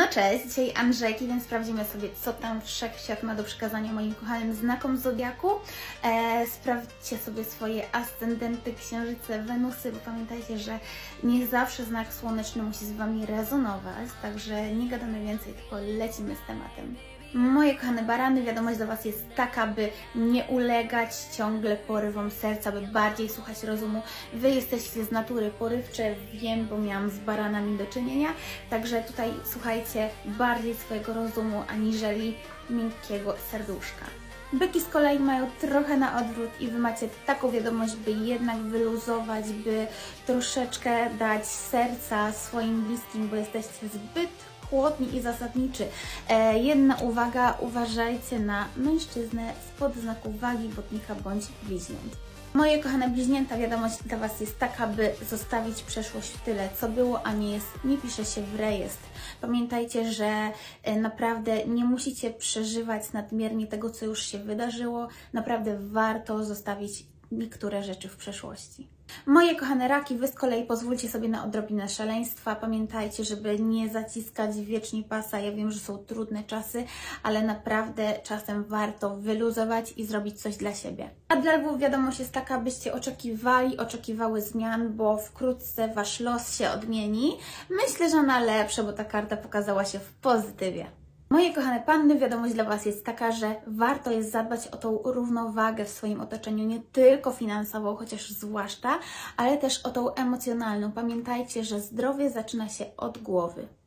No cześć, dzisiaj Andrzejki, więc sprawdzimy sobie, co tam wszechświat ma do przekazania moim kochanym znakom zodiaku. Sprawdźcie sobie swoje ascendenty, księżyce, Wenusy, bo pamiętajcie, że nie zawsze znak słoneczny musi z Wami rezonować, także nie gadamy więcej, tylko lecimy z tematem. Moje kochane barany, wiadomość dla Was jest taka, by nie ulegać ciągle porywom serca, by bardziej słuchać rozumu. Wy jesteście z natury porywcze, wiem, bo miałam z baranami do czynienia, także tutaj słuchajcie bardziej swojego rozumu, aniżeli miękkiego serduszka. Byki z kolei mają trochę na odwrót i Wy macie taką wiadomość, by jednak wyluzować, by troszeczkę dać serca swoim bliskim, bo jesteście zbyt chłodni i zasadniczy. Jedna uwaga, uważajcie na mężczyznę spod znaku wagi, botnika bądź bliźniąt. Moje kochane bliźnięta, wiadomość dla Was jest taka, by zostawić przeszłość w tyle. Co było, a nie pisze się w rejestr. Pamiętajcie, że naprawdę nie musicie przeżywać nadmiernie tego, co już się wydarzyło. Naprawdę warto zostawić niektóre rzeczy w przeszłości. Moje kochane raki, Wy z kolei pozwólcie sobie na odrobinę szaleństwa. Pamiętajcie, żeby nie zaciskać wiecznie pasa. Ja wiem, że są trudne czasy, ale naprawdę czasem warto wyluzować i zrobić coś dla siebie. A dla lwów wiadomość jest taka, byście oczekiwały zmian, bo wkrótce Wasz los się odmieni. Myślę, że na lepsze, bo ta karta pokazała się w pozytywie. Moje kochane panny, wiadomość dla Was jest taka, że warto jest zadbać o tą równowagę w swoim otoczeniu, nie tylko finansową, chociaż zwłaszcza, ale też o tą emocjonalną. Pamiętajcie, że zdrowie zaczyna się od głowy.